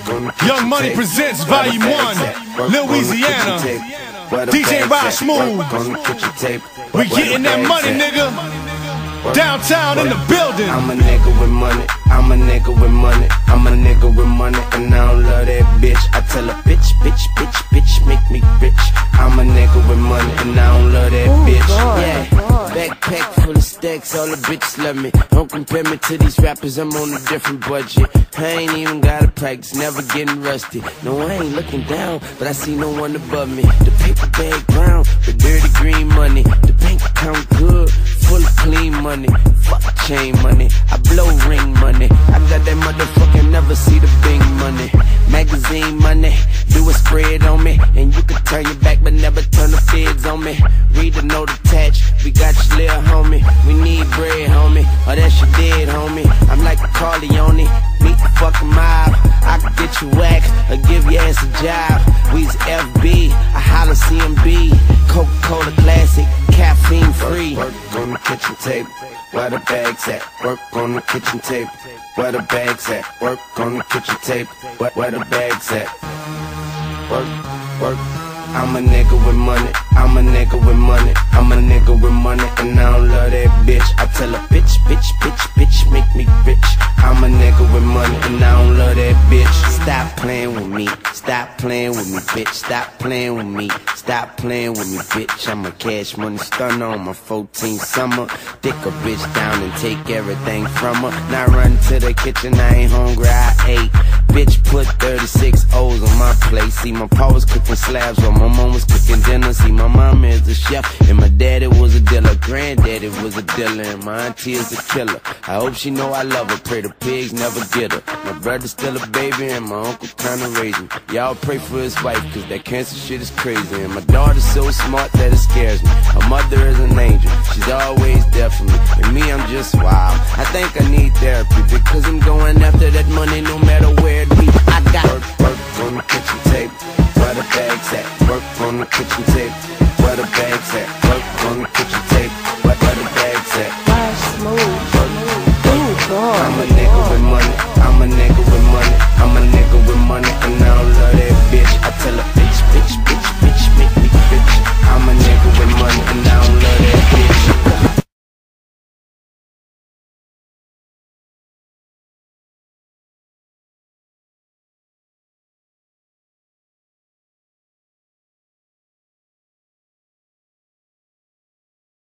Young Money presents Volume 1, Louisiana. DJ Rod Smooth. We getting that money, nigga. Downtown in the building. I'm a nigga with money. I'm a nigga with money. I'm a nigga with money, and I don't love that bitch. I tell her, bitch, make me rich. I'm a nigga with money, and I don't love that bitch. Yeah. Backpack full of stacks, all the bitches love me. Don't compare me to these rappers, I'm on a different budget. I ain't even gotta practice, never getting rusty. No, I ain't looking down, but I see no one above me. The paper bag brown, the dirty green money. The bank account good, full of clean money. Fuck chain money, I blow ring money. I got that motherfucking never see the big money. Magazine money, do a spread on me. And you can turn your back, but never turn the feds on me. Read the note attached, we got your little homie. We need bread, homie, or that's your dead, homie. I'm like a Corleone, meet the fucking mob. I can get you whack, or give your ass a job. We's FB, I holla CMB. Coca-Cola Classic, caffeine free. Work on the kitchen table, where the bags at? Work on the kitchen table, where the bags at? Work on the kitchen table, where the bags at? Work. I'm a nigga with money. I'm a nigga with money. I'm a nigga with money, and I don't love that bitch. I tell her, bitch, make me rich. I'm a nigga with money, and I don't love that bitch. Stop playing with me. Stop playing with me, bitch. Stop playing with me. Stop playing with me, bitch. I'm a cash money stunner on my 14th summer. Dick a bitch down and take everything from her. Now run to the kitchen, I ain't hungry, I ate. Bitch put 36 O's on my plate. See my pa was cooking slabs while my mom was cooking dinner. See my mama is a chef and my daddy was a dealer. Granddaddy was a dealer and my auntie is a killer. I hope she know I love her, pray the pigs never get her. My brother's still a baby and my uncle kinda raised me. Y'all pray for his wife cause that cancer shit is crazy. And my daughter's so smart that it scares me. Her mother is an angel, she's always there for me. And me, I'm just wild. I think I need therapy because I'm going after that money no matter where it be. I got work on the kitchen table, where the bags at? Work on the kitchen table, where the bags at? Work on the kitchen table.